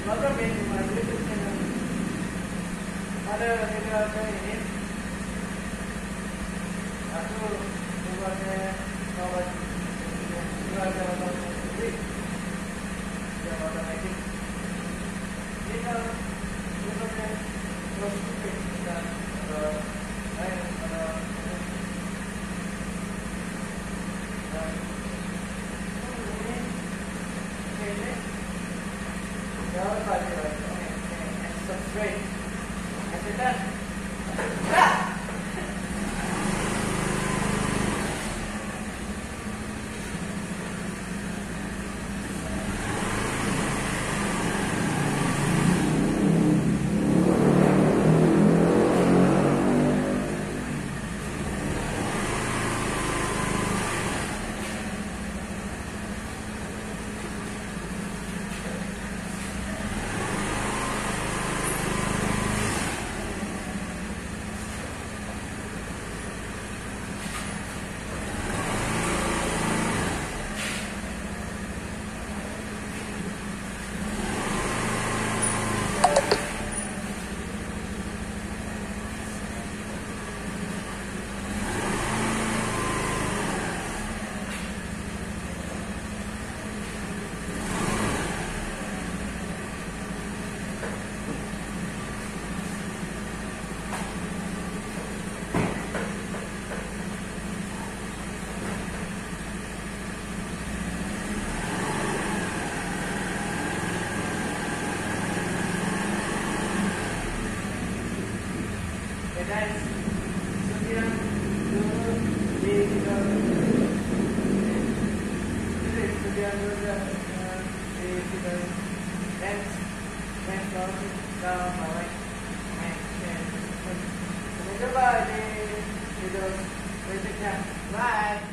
Welcome back to my YouTube channel. Pada video kali ini, aku membuatnya kawan dua jawaban sendiri, jawaban lagi. Kita membuatnya terus dan lain pada jangan lupa and subscribe. After that, guys, sekian dulu di video ini. Sekian dulu di video ini. Thanks for watching. Bye. Sampai jumpa di video berikutnya. Bye.